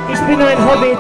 Ich bin ein Hobbit.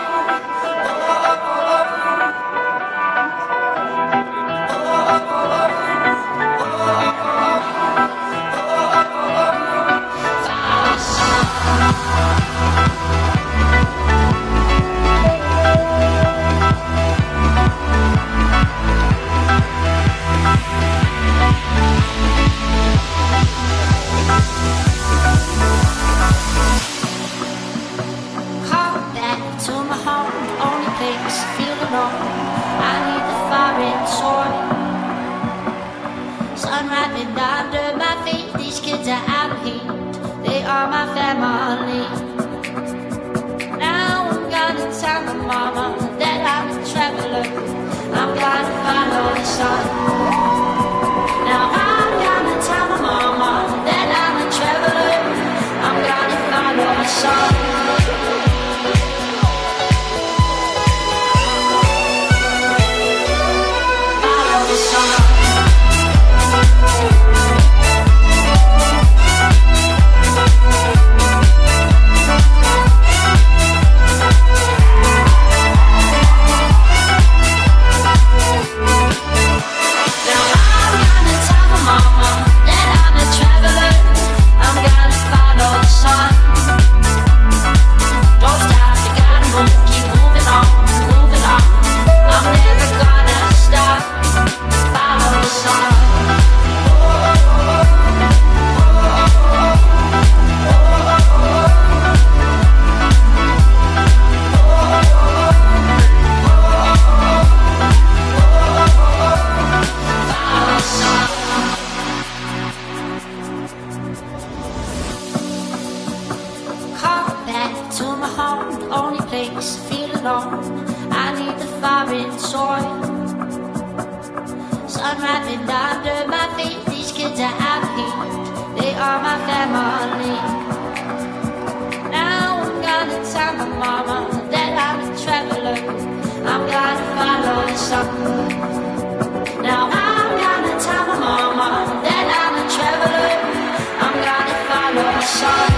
Sunrise under my feet. These kids are out of heat. They are my family. Now I'm gonna tell my mama that I'm a traveler. I'm gonna follow the sun. Now I'm gonna tell my mama that I'm a traveler. I'm gonna follow the sun. Feel alone, I need the foreign soil. Sunrise under my feet. These kids are out of heat. They are my family. Now I'm gonna tell my mama that I'm a traveler. I'm gonna follow the sun. Now I'm gonna tell my mama that I'm a traveler. I'm gonna follow the sun.